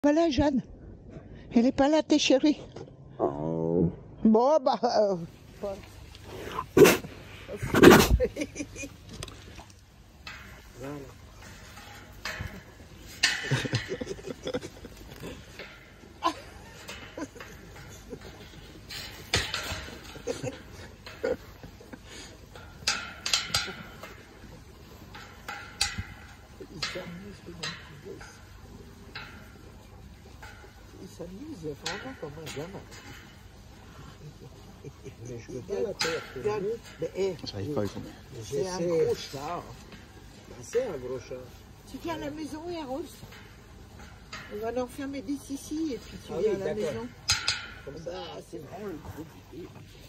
Pas là, Jeanne. Elle est pas là, tes chéris. Bon, bah... Voilà. Il s'amuse vraiment comme un gamin. Mais je veux pas la perdre. Mais J'arrive pas à comprendre. c'est un gros chat. C'est un gros chat. Tu viens à la maison, Eros? On va l'enfermer d'ici ici et puis tu Ah viens oui, à la d'accord. maison. Comme ça. C'est bon le gros bébé.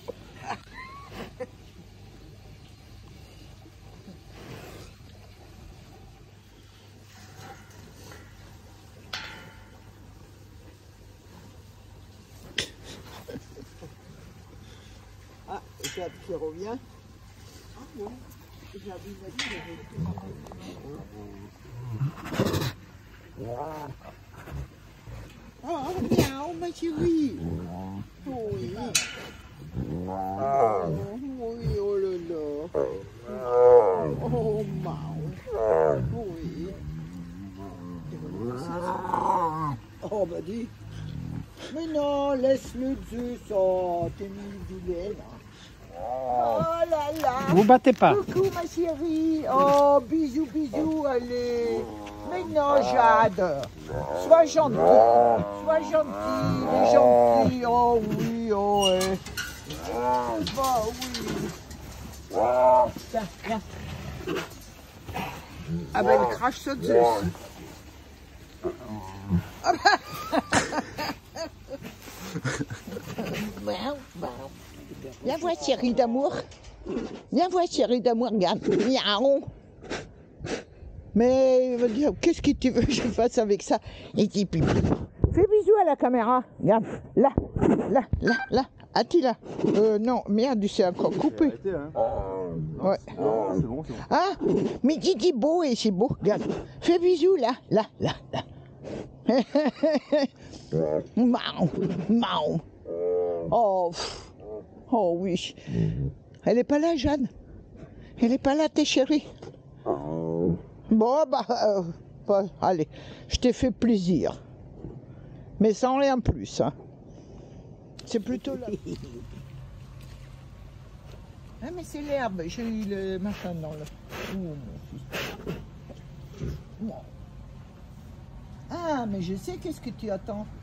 Ah, Jade qui revient. Ah bon, Jade m'a dit qu'il avait oh, miaou, ma chérie. Oui. Oui, oh là là. Oh, miaou. Oui. Oh, bah dis. Mais non, laisse-le Zeus. Oh, t'es mis vilaine. Oh là là. Vous battez pas. Coucou ma chérie. Oh, bisous, bisous, allez. Mais non, Jade. Sois gentil. Sois gentil. Il est gentil. Oh oui, oh ouais. Bah oui. Tiens, viens. Ah ben, elle crache sur Zeus. Viens voir, chérie d'amour. Viens voir, chérie d'amour. Regarde. Miaou. Mais il va dire, qu'est-ce que tu veux que je fasse avec ça? Il dit pipi. Fais bisous à la caméra. Regarde. Là, là, là, là. Attila. Non, merde, c'est encore coupé. Arrêtez, hein. Ouais. C'est bon, c'est bon. Ah, mais dis beau et c'est beau. Regarde. Fais bisous là, là, là, là. Maou, maou. Oh, pff. Oh oui. Elle est pas là, Jeanne. Elle est pas là, tes chéris. Bon, bah, allez, je t'ai fait plaisir. Mais sans rien de plus, hein. C'est plutôt là. Ah, mais c'est l'herbe. J'ai eu le machin dans le... Oh, mon fils. Bon. Ah, mais je sais qu'est-ce que tu attends.